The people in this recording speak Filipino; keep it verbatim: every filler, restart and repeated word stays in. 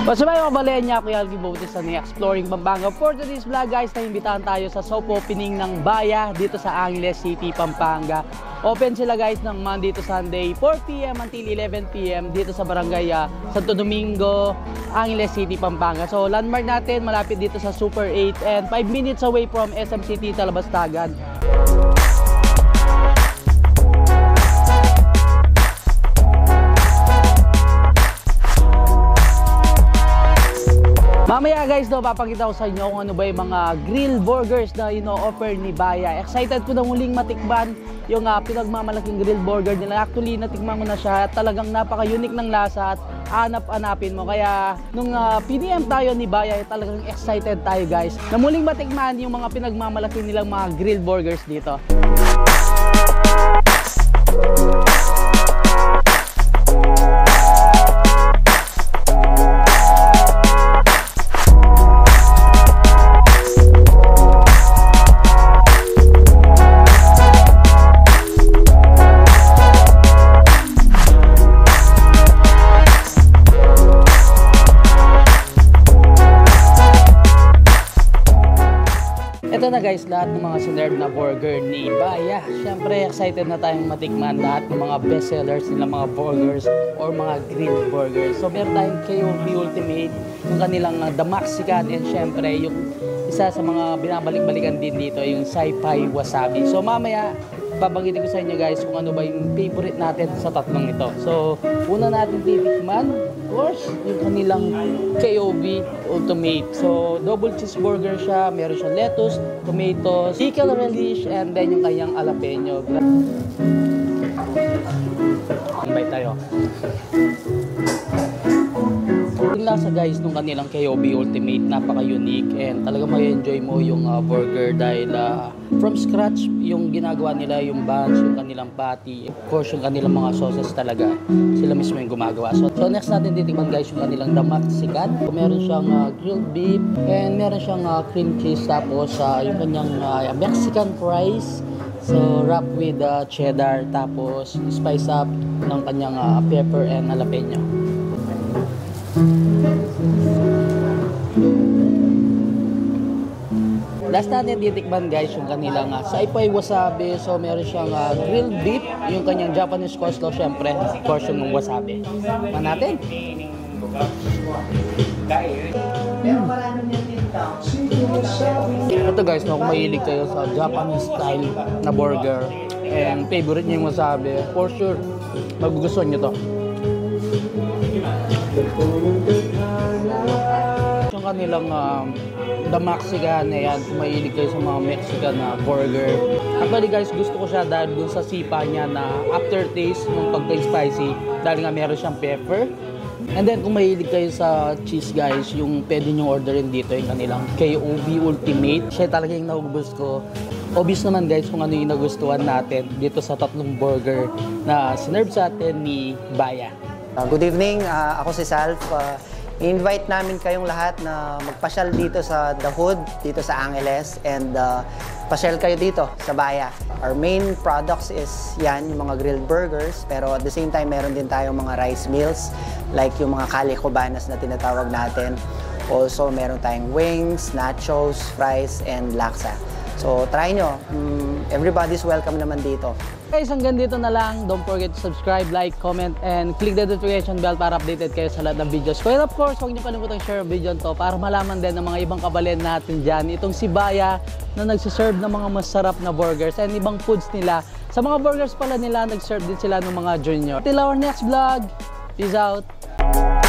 What's up mga kabalenya, ako yung Alvin Bautista sa Exploring Pampanga. For today's vlog guys, naimbitahan tayo sa soft opening ng Baya dito sa Angeles City, Pampanga. Open sila guys ng Monday to Sunday, four p m until eleven p m dito sa Barangay uh, Santo Domingo, Angeles City, Pampanga. So landmark natin, malapit dito sa Super eight and five minutes away from S M City, Talabastagan. Mamaya guys, no, papakita ko sa inyo kung ano ba yung mga grill burgers na ino-offer ni Baya. Excited ko na muling matikman yung uh, pinagmamalaking grill burger nila. Actually, natikman ko na siya. Talagang napaka-unique ng lasa at hanap-hanapin mo. Kaya nung uh, P D M tayo ni Baya, talagang excited tayo guys na muling matikman yung mga pinagmamalaki nilang mga grill burgers dito. Ito na guys, lahat ng mga sinerve na burger ni Baya. Siyempre, excited na tayong matikman lahat ng mga best sellers nila, mga burgers or mga grill burgers. So meron tayong K O B Ultimate, yung kanilang uh, The Mexican, and siyempre yung isa sa mga binabalik-balikan din dito, yung Sci-Fi Wasabi. So mamaya, babanggitin ko sa inyo guys kung ano ba yung favorite natin sa tatlong ito. So, una natin titikman, of course, yung kanilang K O B Ultimate. So, double cheeseburger siya, meron siyang lettuce, tomatoes, pickle relish, and then yung kanyang jalapeno. Bite tayo. Yung lasa guys nung kanilang K O B Ultimate, napaka-unique and talaga may-enjoy mo yung uh, burger dahil uh, from scratch yung ginagawa nila, yung buns, yung kanilang patty, of course yung kanilang mga sauces talaga sila mismo yung gumagawa. So, so next natin titikman guys yung kanilang The Mexican. So, meron siyang uh, grilled beef and meron siyang uh, cream cheese, tapos uh, yung kanyang uh, Mexican fries. So, wrap with uh, cheddar, tapos spice up ng kanyang uh, pepper and jalapeno. Last natin titikman guys yung kanilang uh, Sci-Fi Wasabi. So meron siyang uh, grilled beef, yung kanyang Japanese coleslaw, syempre portion ng wasabi. Tikman natin. Ito guys, no, kung mahilig kayo sa Japanese style na burger and favorite niyo yung wasabi, for sure magugustuhan niyo to. Yung kanilang uh, The Mexican, ayan, kung mahilig kayo sa mga Mexican na uh, burger. Actually guys, gusto ko siya dahil dun sa sipa niya na aftertaste ng pagka-spicy, dahil nga meron siyang pepper. And then kung mahilig kayo sa cheese guys, yung pwede nyo orderin dito yung kanilang K O B Ultimate. Siya talaga yung naubos ko. Obvious naman guys kung ano yung nagustuhan natin dito sa tatlong burger na sinerve sa atin ni Baya. Uh, good evening, uh, ako si Salf. Uh, I-invite namin kayong lahat na magpasyal dito sa The Hood, dito sa Angeles, and uh, pasyal kayo dito sa Baya. Our main products is yan, yung mga grilled burgers, pero at the same time meron din tayong mga rice meals like yung mga kali cubanas na tinatawag natin. Also meron tayong wings, nachos, fries, and laksa. So try nyo, um, everybody's welcome naman dito. Guys, hanggang dito na lang. Don't forget to subscribe, like, comment, and click the notification bell para updated kayo sa lahat ng videos ko. And of course, huwag niyo kalimutang share ang video to para malaman din ng mga ibang kabalen natin dyan. Itong si Baya na nagsiserve ng mga masarap na burgers and ibang foods nila. Sa mga burgers pala nila, nagserve din sila ng mga junior. Till our next vlog. Peace out!